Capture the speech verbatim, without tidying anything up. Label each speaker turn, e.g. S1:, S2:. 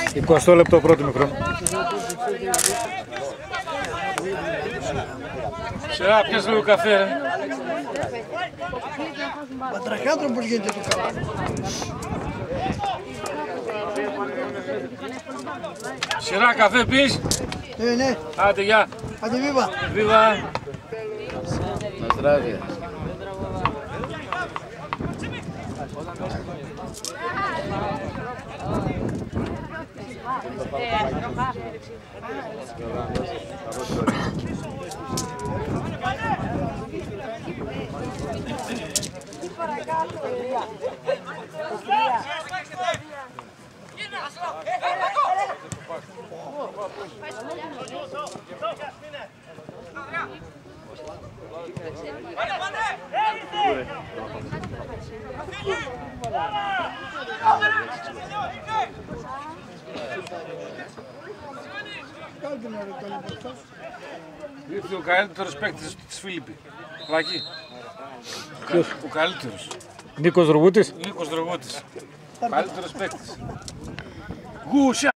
S1: είκοσι λεπτό πρώτη μικρό.
S2: Σειρά, πιες λίγο καφέ, ρε.
S3: Πατραχάτρο πως γίνεται το καφέ.
S2: Σειρά, καφέ πεις.
S3: Ναι, ναι.
S2: Άντε, γεια.
S3: Άντε, βίβα.
S2: Βίβα.
S4: Να zdravie.
S2: Ήρθε ο καλύτερος παίκτης της Φίλιππη. Λάκη.
S1: Ποιος?
S2: Ο καλύτερος.
S1: Νίκος Ρουγούτης.
S2: Νίκος Δρογότης. Ο καλύτερος παίκτης. Γουσιά.